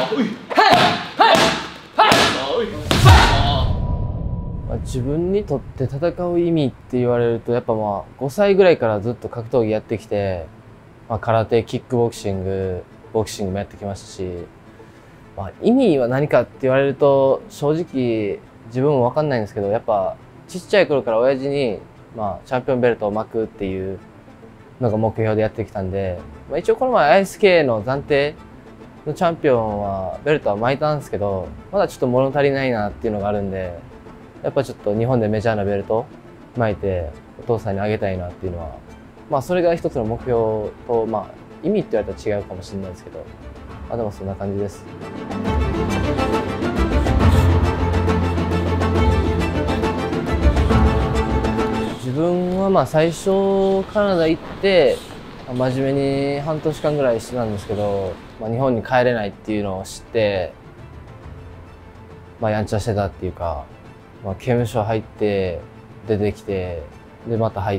自分にとって戦う意味って言われると、やっぱまあ5歳ぐらいからずっと格闘技やってきて、空手、キックボクシング、ボクシングもやってきましたし、意味は何かって言われると正直自分も分かんないんですけど、やっぱちっちゃい頃から親父にチャンピオンベルトを巻くっていうのが目標でやってきたんで、一応この前 ISK の暫定のチャンピオンはベルトは巻いたんですけど、まだちょっと物足りないなっていうのがあるんで、やっぱちょっと日本でメジャーなベルト巻いてお父さんにあげたいなっていうのは、それが一つの目標と、意味って言われたら違うかもしれないですけど、でもそんな感じです。自分は最初カナダ行って真面目に半年間ぐらいしてたんですけど、日本に帰れないっていうのを知って、やんちゃしてたっていうか、刑務所入って出てきて、でまた入って、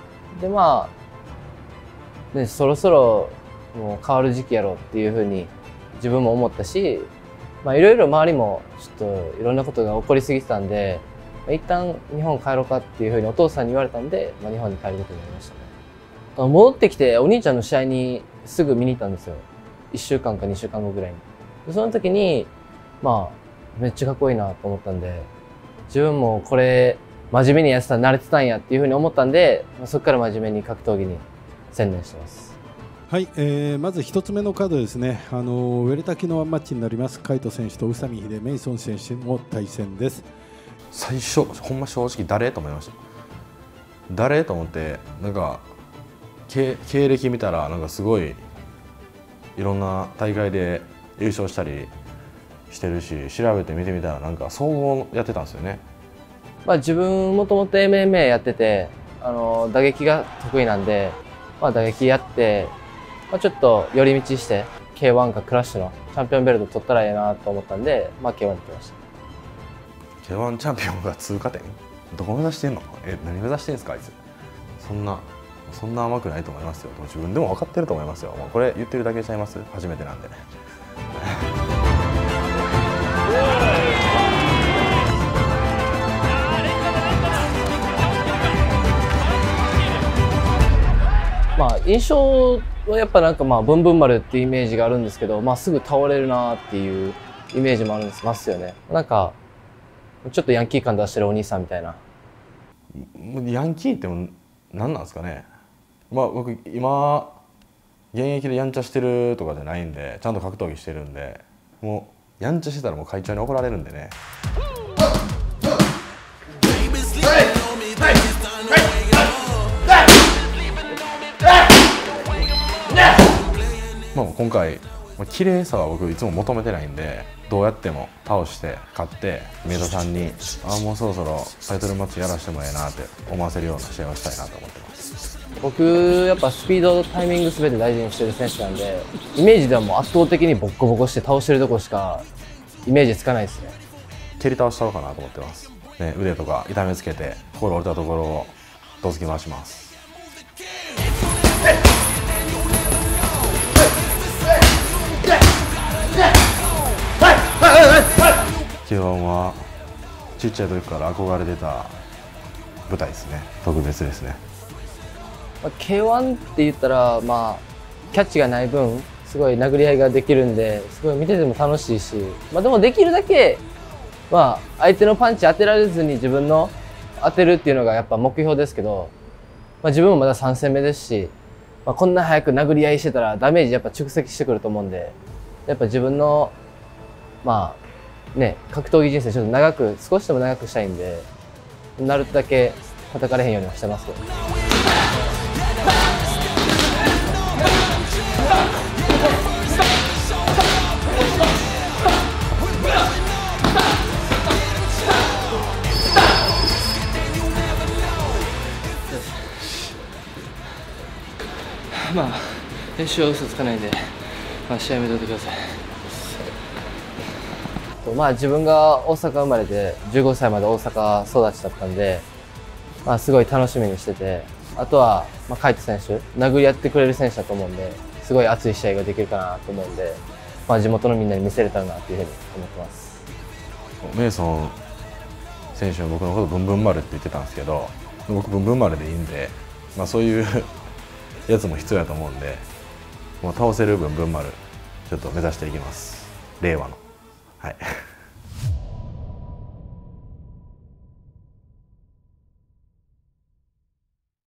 でそろそろもう変わる時期やろっていうふうに自分も思ったし、いろいろ周りもちょっといろんなことが起こりすぎてたんで、一旦日本帰ろうかっていうふうにお父さんに言われたんで、日本に帰ることになりましたね。戻ってきてお兄ちゃんの試合にすぐ見に行ったんですよ。1週間か2週間後ぐらいに。でその時にめっちゃかっこいいなと思ったんで、自分もこれ真面目にやってたら慣れてたんやっていうふうに思ったんで、そこから真面目に格闘技に専念してます。 はい、まず1つ目のカードですね。ウェルタ級のワンマッチになります。海斗選手と宇佐美秀メイソン選手の対戦です。 最初ほんま正直誰と思いました。誰と思って、経歴見たらすごいいろんな大会で優勝したりしてるし、調べて見てみたら総合やってたんですよね。 自分もともと MMA やってて、打撃が得意なんで、打撃やって、ちょっと寄り道して K1 かクラッシュのチャンピオンベルト取ったらええなと思ったんで、K1 に来ました。 K1 チャンピオンが通過点？どこ目指してんの？何目指してんすかあいつ。そんな甘くないと思いますよ。自分でも分かってると思いますよ。これ言ってるだけちゃいます？初めてなんで。 印象はやっぱブンブン丸っていうイメージがあるんですけど、すぐ倒れるなっていうイメージもあるんですますよね。ちょっとヤンキー感出してるお兄さんみたいな。 ヤンキーって何なんですかね。僕今現役でやんちゃしてるとかじゃないんで、ちゃんと格闘技してるんで、もうやんちゃしてたらもう会長に怒られるんでね。今回綺麗さは僕いつも求めてないんで、どうやっても倒して勝って宮田さんにもうそろそろタイトルマッチやらせてもええなって思わせるような試合をしたいなと思ってます。 僕やっぱスピードタイミング全て大事にしてる選手なんで、イメージではもう圧倒的にボッコボコして倒してるとこしかイメージつかないですね。 蹴り倒したろうかなと思ってます、ね、腕とか痛めつけて心折れたところをどつき回します。K1 はちっちゃい時から憧れてた舞台ですね。特別ですね。 K1 って言ったらキャッチがない分すごい殴り合いができるんで、すごい見てても楽しいし、でもできるだけ相手のパンチ当てられずに自分の当てるっていうのがやっぱ目標ですけど、自分もまだ3戦目ですし、こんな早く殴り合いしてたらダメージやっぱ蓄積してくると思うんで、やっぱ自分の格闘技人生ちょっと少しでも長くしたいんで、なるだけ叩かれへんようにはしてますけど。練習は嘘つかないんで、試合見といてください。自分が大阪生まれで15歳まで大阪育ちだったんで、すごい楽しみにしてて、あとは海斗選手、殴り合ってくれる選手だと思うんで、すごい熱い試合ができるかなと思うんで、 まあ、地元のみんなに見せれたらなというふうに思ってます。 メイソン選手は僕のことブンブン丸って言ってたんですけど、僕ブンブン丸でいいんで、まあ、そういうやつも必要やと思うんで、もう倒せるブンブン丸ちょっと目指していきます、令和の。はい